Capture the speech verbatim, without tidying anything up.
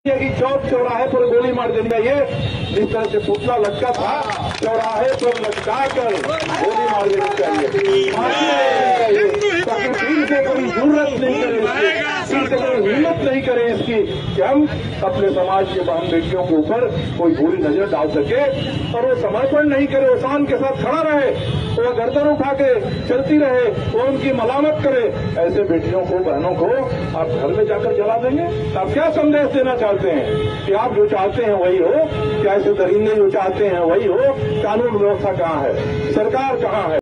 कि चौक चौराहे पर गोली मार देनी चाहिए। जिस तरह से पुतला लटका था चौराहे पर लटका कर गोली मार देनी चाहिए। ताकि फिर से कोई जरूरत नहीं करे, फिर से कोई हिम्मत नहीं करे इसकी कि हम अपने समाज के बहन बेटियों के ऊपर कोई बुरी नजर डाल सके। और वो समर्पण नहीं करे, वो शान के साथ खड़ा रहे, वो गर्दन उठा के चलती रहे, वो उनकी मलामत करे। ऐसे बेटियों को, बहनों को आप घर में जाकर जला देंगे? आप क्या संदेश देना चाहते हैं कि आप जो चाहते हैं वही हो? क्या ऐसे दरिंदे जो चाहते हैं वही हो? कानून व्यवस्था कहाँ है? सरकार कहाँ है?